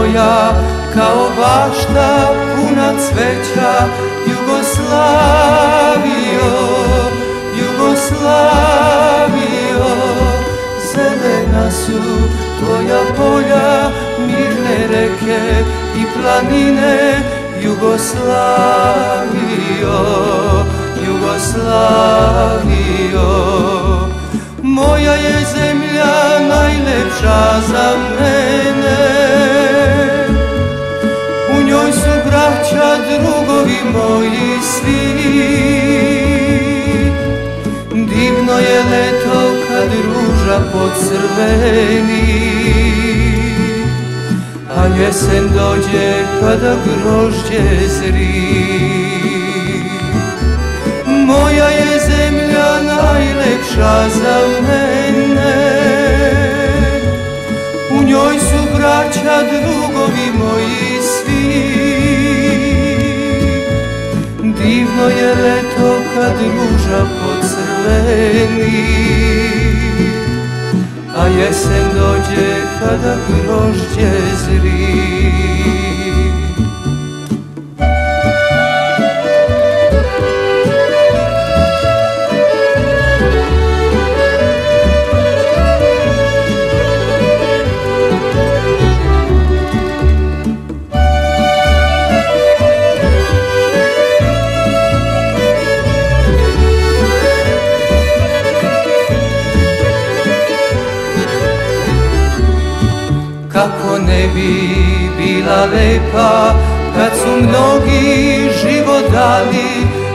moja, kao bašta puna cveća. Jugoslavio, Jugoslavio, zelena su tvoja polja, mirne reke i planine. Jugoslavio, Jugoslavio, moja je zemlja najlepša za mene. U njoj su braća, drugovi moji svi. Divno je leto kad ruža pocrveni, a jesen dođe kada grožđe zri. Moja je zemlja najlepša za mene. U njoj su braća, drugovi moji svi. Divno je leto kad ruža pocrveni, a jesen dođe kada grožđe zri. Kako ne bi bila lepa kad su mnogi život dali.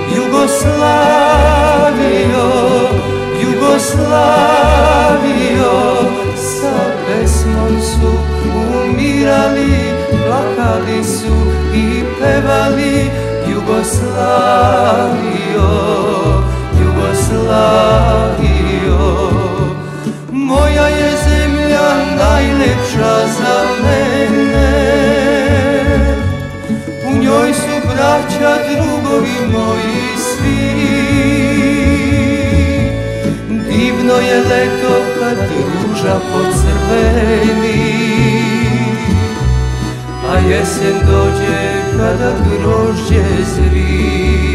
Jugoslavio, Jugoslavio, sa pesmom su umirali, plakali su i pevali. Jugoslavio, Jugoslavio, moja je zemlja najlepša za mene. U njoj su braća, drugovi moji svi. Divno je leto kad ruža pocrveni, a jesen dođe kada grožđe zri.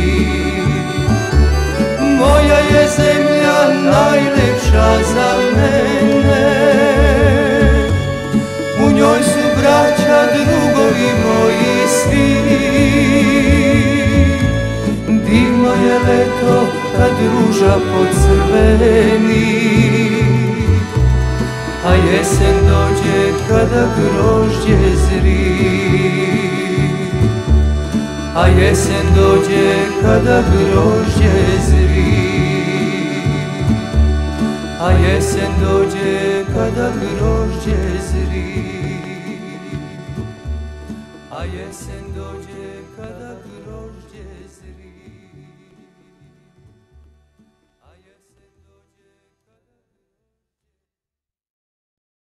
Moja je zemlja najlepša za mene. U njoj su braća, drugovi moji svi. Divno je leto kad ruža pocrveni, a jesen dođe kada grožđe zri. A jesen dođe kada grožđe zri. A jesen dođe kada grožđe zri. A jesen dođe kada grožđe zri.